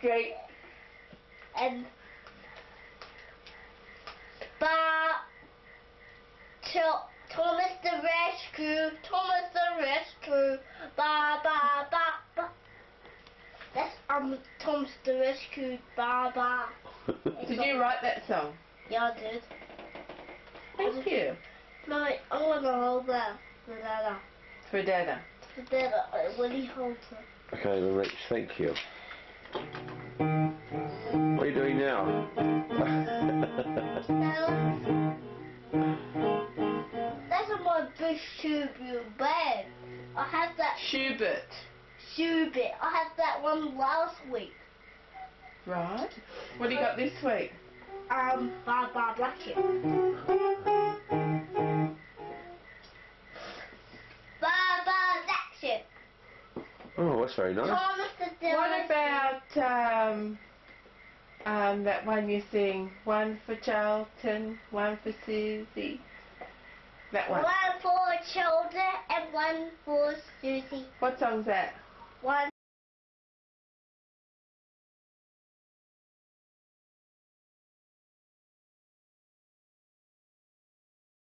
Great. And Thomas the Rescue, Thomas the Rescue, ba ba ba ba. That's Thomas the Rescue, ba ba. Did you write that song? Yeah, I did. Thank you. Mummy, I want to hold that for Dada. For Dada. For Dada, when he holds it. Okay, then Rich, thank you. What are you doing now? That's my big Schubert bag. I had that Schubert. Schubert. I had that one last week. Right. What do you got this week? Baba Blackship. Baba Blackship. Oh, that's very nice. Thomas the What about that one you sing? One for Charlton, one for Susie. That one. One for children and one for Susie. What song's that? One